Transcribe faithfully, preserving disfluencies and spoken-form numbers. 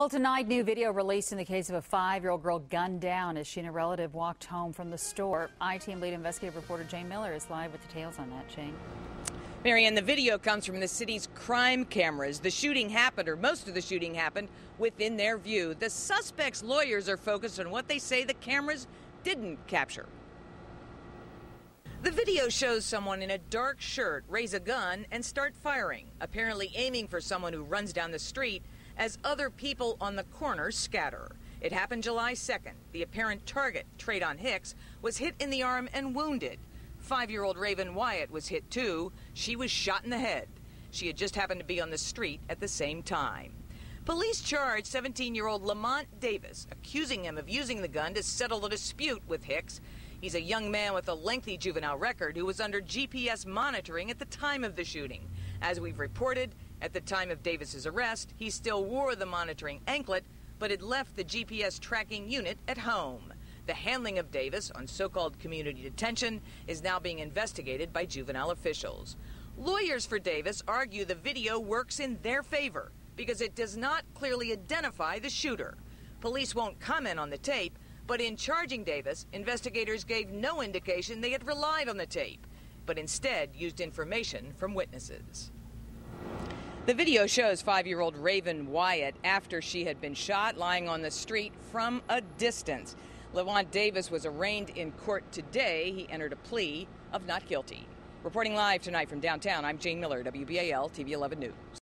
Well, tonight, new video released in the case of a five-year-old girl gunned down as she and a relative walked home from the store. I-Team lead investigative reporter Jane Miller is live with details on that. Jane. Marianne, the video comes from the city's crime cameras. The shooting happened, or most of the shooting happened, within their view. The suspect's lawyers are focused on what they say the cameras didn't capture. The video shows someone in a dark shirt raise a gun and start firing, apparently aiming for someone who runs down the street as other people on the corner scatter. It happened July second. The apparent target, Trayvon Hicks, was hit in the arm and wounded. Five-year-old Raven Wyatt was hit too. She was shot in the head. She had just happened to be on the street at the same time. Police charged seventeen-year-old Lamont Davis, accusing him of using the gun to settle a dispute with Hicks. He's a young man with a lengthy juvenile record who was under G P S monitoring at the time of the shooting. As we've reported, at the time of Davis's arrest, he still wore the monitoring anklet, but had left the G P S tracking unit at home. The handling of Davis on so-called community detention is now being investigated by juvenile officials. Lawyers for Davis argue the video works in their favor because it does not clearly identify the shooter. Police won't comment on the tape, but in charging Davis, investigators gave no indication they had relied on the tape, but instead used information from witnesses. The video shows five-year-old Raven Wyatt after she had been shot lying on the street from a distance. Lamont Davis was arraigned in court today. He entered a plea of not guilty. Reporting live tonight from downtown, I'm Jane Miller, W B A L T V eleven News.